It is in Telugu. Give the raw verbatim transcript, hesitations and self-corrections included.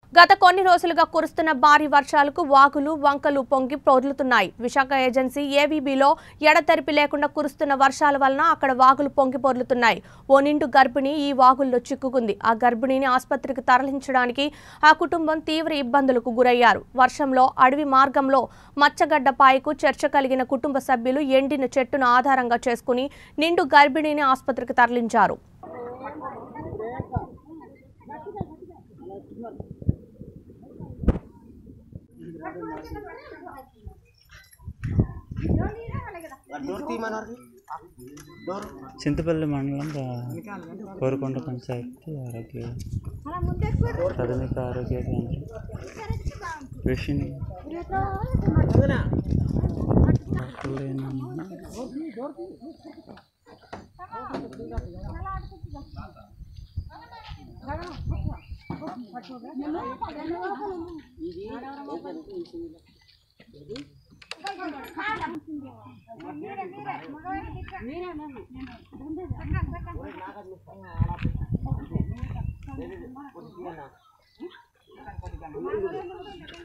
గత కొన్ని రోజులుగా కురుస్తున్న భారీ వర్షాలకు వాగులు వంకలు పొంగి పొర్లుతున్నాయి. విశాఖ ఏజెన్సీ ఏవీబీలో ఎడతెరిపి లేకుండా కురుస్తున్న వర్షాల వలన అక్కడ వాగులు పొంగి పొర్లుతున్నాయి. ఓ నిండు గర్భిణి ఈ వాగుల్లో చిక్కుకుంది. ఆ గర్భిణిని ఆసుపత్రికి తరలించడానికి ఆ కుటుంబం తీవ్ర ఇబ్బందులకు గురయ్యారు. వర్షంలో అడవి మార్గంలో మచ్చగడ్డ పాయకు చర్చ కలిగిన కుటుంబ సభ్యులు ఎండిన చెట్టును ఆధారంగా చేసుకుని నిండు గర్భిణిని ఆసుపత్రికి తరలించారు. చింతపల్లి మండలం కోరుకొండ పంచాయతీ ఆరోగ్య ప్రాథమిక ఆరోగ్య కేంద్రం పేషెంట్